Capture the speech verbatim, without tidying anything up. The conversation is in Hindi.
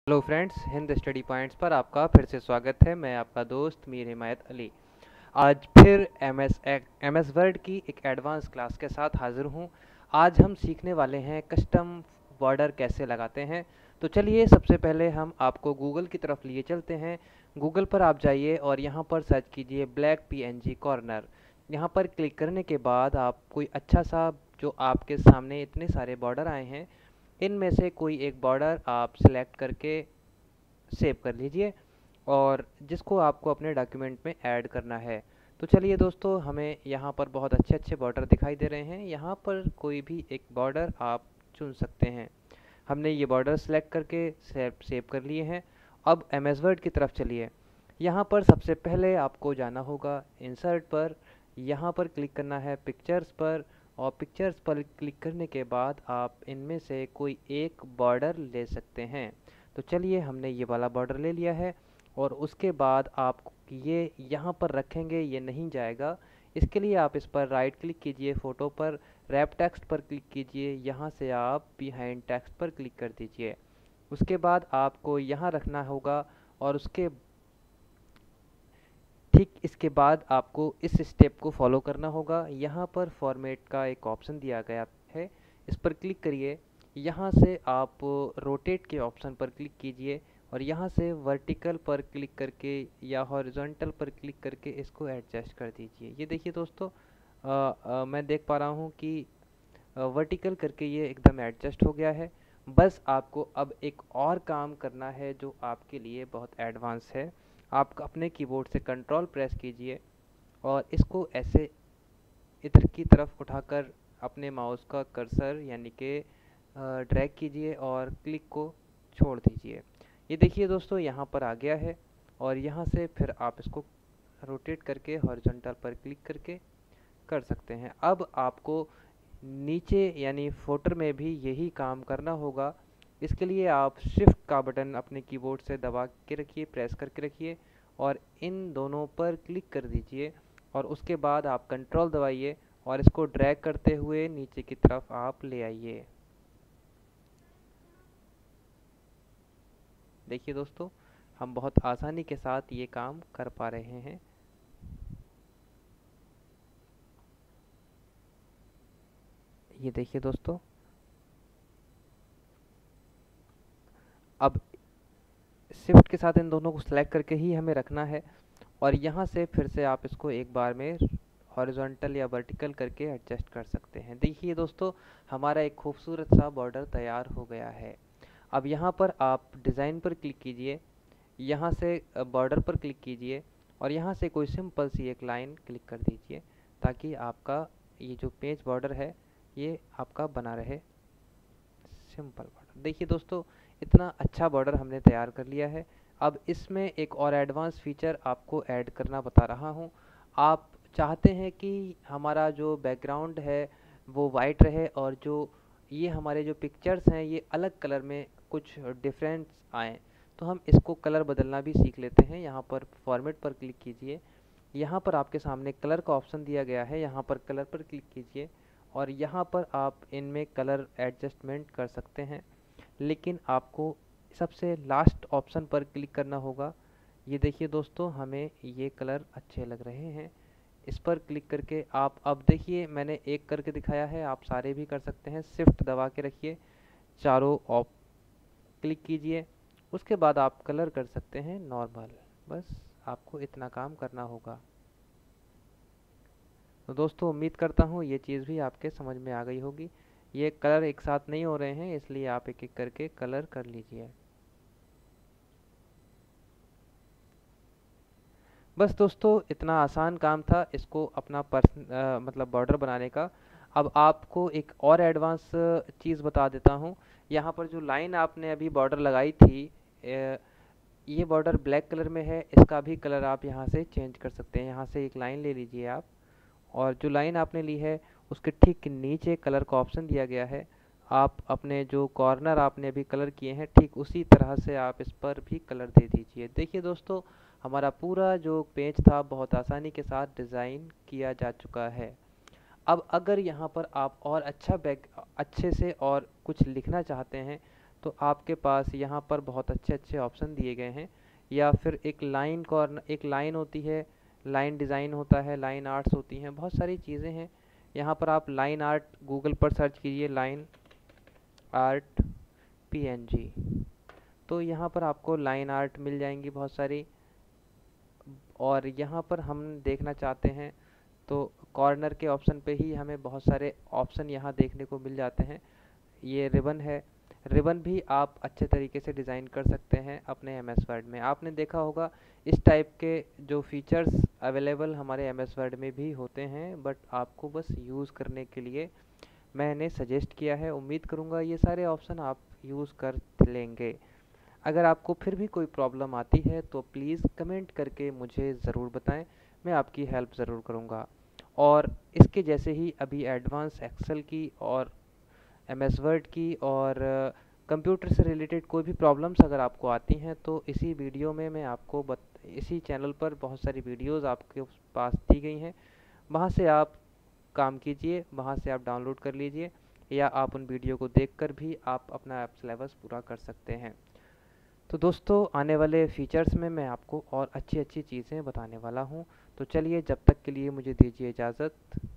Hello friends, Hind study points पर आपका फिर से स्वागत है। मैं आपका दोस्त मीर हिमायत अली। आज फिर M S M S Word की एक एडवांस क्लास के साथ हाजिर हूँ। आज हम सीखने वाले हैं कस्टम बॉर्डर कैसे लगाते हैं। तो चलिए सबसे पहले हम आपको गूगल की तरफ लिए चलते हैं। गूगल पर आप जाइए और यहाँ पर सर्च कीजिए black P N G corner. यहाँ पर क्लिक करने के बाद आप कोई अच्छा सा, जो आपके सामने इतने सारे बॉर्डर आए हैं, इनमें से कोई एक बॉर्डर आप सिलेक्ट करके सेव कर लीजिए और जिसको आपको अपने डॉक्यूमेंट में ऐड करना है। तो चलिए दोस्तों, हमें यहाँ पर बहुत अच्छे अच्छे बॉर्डर दिखाई दे रहे हैं। यहाँ पर कोई भी एक बॉर्डर आप चुन सकते हैं। हमने ये बॉर्डर सेलेक्ट करके सेव सेव कर लिए हैं। अब एम एस वर्ड की तरफ चलिए। यहाँ पर सबसे पहले आपको जाना होगा इंसर्ट पर। यहाँ पर क्लिक करना है पिक्चर्स पर, और पिक्चर्स पर क्लिक करने के बाद आप इनमें से कोई एक बॉर्डर ले सकते हैं। तो चलिए, हमने ये वाला बॉर्डर ले लिया है और उसके बाद आप ये यहाँ पर रखेंगे, ये नहीं जाएगा। इसके लिए आप इस पर राइट क्लिक कीजिए, फ़ोटो पर रैप टेक्स्ट पर क्लिक कीजिए, यहाँ से आप बिहाइंड टेक्स्ट पर क्लिक कर दीजिए। उसके बाद आपको यहाँ रखना होगा और उसके ठीक इसके बाद आपको इस स्टेप को फॉलो करना होगा। यहाँ पर फॉर्मेट का एक ऑप्शन दिया गया है, इस पर क्लिक करिए। यहाँ से आप रोटेट के ऑप्शन पर क्लिक कीजिए और यहाँ से वर्टिकल पर क्लिक करके या हॉरिजॉन्टल पर क्लिक करके इसको एडजस्ट कर दीजिए। ये देखिए दोस्तों, आ, आ, मैं देख पा रहा हूँ कि वर्टिकल करके ये एकदम एडजस्ट हो गया है। बस आपको अब एक और काम करना है जो आपके लिए बहुत एडवांस है। आप अपने कीबोर्ड से कंट्रोल प्रेस कीजिए और इसको ऐसे इधर की तरफ उठाकर अपने माउस का कर्सर यानी कि ड्रैग कीजिए और क्लिक को छोड़ दीजिए। ये देखिए दोस्तों, यहाँ पर आ गया है और यहाँ से फिर आप इसको रोटेट करके हॉरिजॉन्टल पर क्लिक करके कर सकते हैं। अब आपको नीचे यानी फुटर में भी यही काम करना होगा। इसके लिए आप शिफ्ट का बटन अपने कीबोर्ड से दबा के रखिए, प्रेस करके रखिए और इन दोनों पर क्लिक कर दीजिए और उसके बाद आप कंट्रोल दबाइए और इसको ड्रैग करते हुए नीचे की तरफ आप ले आइए। देखिए दोस्तों, हम बहुत आसानी के साथ ये काम कर पा रहे हैं। ये देखिए दोस्तों, अब शिफ्ट के साथ इन दोनों को सिलेक्ट करके ही हमें रखना है और यहाँ से फिर से आप इसको एक बार में हॉरिजॉन्टल या वर्टिकल करके एडजस्ट कर सकते हैं। देखिए दोस्तों, हमारा एक खूबसूरत सा बॉर्डर तैयार हो गया है। अब यहाँ पर आप डिज़ाइन पर क्लिक कीजिए, यहाँ से बॉर्डर पर क्लिक कीजिए और यहाँ से कोई सिंपल सी एक लाइन क्लिक कर दीजिए ताकि आपका ये जो पेज बॉर्डर है ये आपका बना रहे सिंपल बॉर्डर। देखिए दोस्तों, इतना अच्छा बॉर्डर हमने तैयार कर लिया है। अब इसमें एक और एडवांस फीचर आपको ऐड करना बता रहा हूँ। आप चाहते हैं कि हमारा जो बैकग्राउंड है वो वाइट रहे और जो ये हमारे जो पिक्चर्स हैं ये अलग कलर में कुछ डिफरेंस आएँ, तो हम इसको कलर बदलना भी सीख लेते हैं। यहाँ पर फॉर्मेट पर क्लिक कीजिए, यहाँ पर आपके सामने कलर का ऑप्शन दिया गया है, यहाँ पर कलर पर क्लिक कीजिए और यहाँ पर आप इनमें कलर एडजस्टमेंट कर सकते हैं। लेकिन आपको सबसे लास्ट ऑप्शन पर क्लिक करना होगा। ये देखिए दोस्तों, हमें ये कलर अच्छे लग रहे हैं। इस पर क्लिक करके आप, अब देखिए मैंने एक करके दिखाया है, आप सारे भी कर सकते हैं। शिफ्ट दबा के रखिए, चारों ऑप क्लिक कीजिए, उसके बाद आप कलर कर सकते हैं नॉर्मल। बस आपको इतना काम करना होगा। तो दोस्तों, उम्मीद करता हूँ ये चीज़ भी आपके समझ में आ गई होगी। ये कलर एक साथ नहीं हो रहे हैं, इसलिए आप एक एक करके कलर कर लीजिए। बस दोस्तों, इतना आसान काम था इसको अपना पर्सन मतलब बॉर्डर बनाने का। अब आपको एक और एडवांस चीज़ बता देता हूँ। यहाँ पर जो लाइन आपने अभी बॉर्डर लगाई थी, अ, ये बॉर्डर ब्लैक कलर में है, इसका भी कलर आप यहाँ से चेंज कर सकते हैं। यहाँ से एक लाइन ले लीजिए आप, और जो लाइन आपने ली है उसके ठीक नीचे कलर का ऑप्शन दिया गया है। आप अपने जो कॉर्नर आपने अभी कलर किए हैं ठीक उसी तरह से आप इस पर भी कलर दे दीजिए। देखिए दोस्तों, हमारा पूरा जो पेज था बहुत आसानी के साथ डिज़ाइन किया जा चुका है। अब अगर यहाँ पर आप और अच्छा बैक अच्छे से और कुछ लिखना चाहते हैं तो आपके पास यहाँ पर बहुत अच्छे अच्छे ऑप्शन दिए गए हैं। या फिर एक लाइन कॉर्नर, एक लाइन होती है, लाइन डिज़ाइन होता है, लाइन आर्ट्स होती हैं, बहुत सारी चीज़ें हैं। यहाँ पर आप लाइन आर्ट गूगल पर सर्च कीजिए, लाइन आर्ट पीएनजी, तो यहाँ पर आपको लाइन आर्ट मिल जाएंगी बहुत सारी। और यहाँ पर हम देखना चाहते हैं तो कॉर्नर के ऑप्शन पे ही हमें बहुत सारे ऑप्शन यहाँ देखने को मिल जाते हैं। ये रिबन है, रिबन भी आप अच्छे तरीके से डिज़ाइन कर सकते हैं अपने एम एस वर्ड में। आपने देखा होगा इस टाइप के जो फीचर्स अवेलेबल हमारे एम एस वर्ड में भी होते हैं, बट आपको बस यूज़ करने के लिए मैंने सजेस्ट किया है। उम्मीद करूँगा ये सारे ऑप्शन आप यूज़ कर लेंगे। अगर आपको फिर भी कोई प्रॉब्लम आती है तो प्लीज़ कमेंट करके मुझे ज़रूर बताएं, मैं आपकी हेल्प ज़रूर करूँगा। और इसके जैसे ही अभी एडवांस एक्सेल की और एम एस वर्ड की और कंप्यूटर से रिलेटेड कोई भी प्रॉब्लम्स अगर आपको आती हैं तो इसी वीडियो में मैं आपको बत इसी चैनल पर बहुत सारी वीडियोस आपके पास दी गई हैं, वहाँ से आप काम कीजिए, वहाँ से आप डाउनलोड कर लीजिए, या आप उन वीडियो को देखकर भी आप अपना सिलेबस पूरा कर सकते हैं। तो दोस्तों आने वाले फीचर्स में मैं आपको और अच्छी अच्छी चीज़ें बताने वाला हूँ। तो चलिए जब तक के लिए मुझे दीजिए इजाज़त।